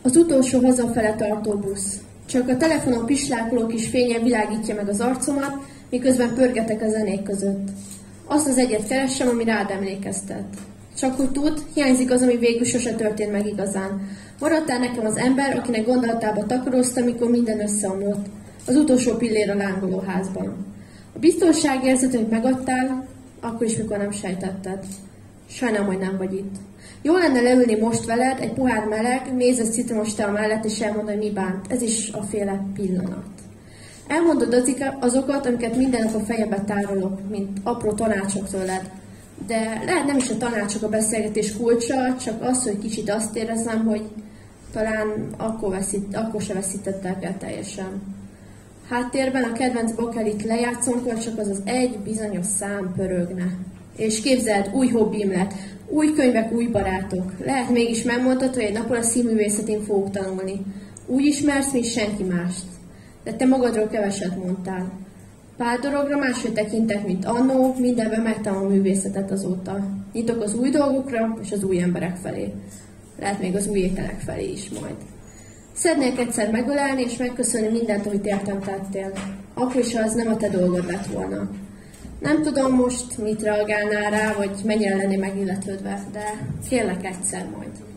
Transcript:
Az utolsó hazafele tartó busz. Csak a telefonon pislákoló kis fénye világítja meg az arcomat, miközben pörgetek a zenék között. Azt az egyet keressem, ami rád emlékeztet. Csak úgy tud, hiányzik az, ami végül sose történt meg igazán. Maradtál nekem az ember, akinek gondolatába takaróztam, mikor minden összeomlott. Az utolsó pillér a lángoló házban. A biztonságérzet, amit megadtál, akkor is, mikor nem sejtetted. Sajnálom, hogy nem vagy itt. Jó lenne leülni most veled, egy pohár meleg, mézes citromos tea mellett, és elmondani, mi bánt. Ez is a féle pillanat. Elmondod azokat, amiket minden nap a fejembe tárolok, mint apró tanácsok tőled. De lehet nem is a tanácsok a beszélgetés kulcsa, csak az, hogy kicsit azt érezzem, hogy talán akkor se veszítettek el teljesen. Háttérben a kedvenc bakelit lejátszónkor csak az az egy bizonyos szám pörögne. És képzeld, új hobbim lett, új könyvek, új barátok. Lehet mégis megmondtad, hogy egy napon a színművészetén fogok tanulni. Úgy ismersz, mint senki mást. De te magadról keveset mondtál. Pár dologra máshogy tekintek, mint annó, mindenben megtanulom a művészetet azóta. Nyitok az új dolgokra és az új emberek felé. Lehet még az új ételek felé is majd. Szeretnék egyszer megölelni és megköszönni mindent, amit értem tettél. Akkor is, ha az nem a te dolgod lett volna. Nem tudom most, mit reagálnál rá, vagy mennyire lenné megilletődve, de kérlek egyszer majd.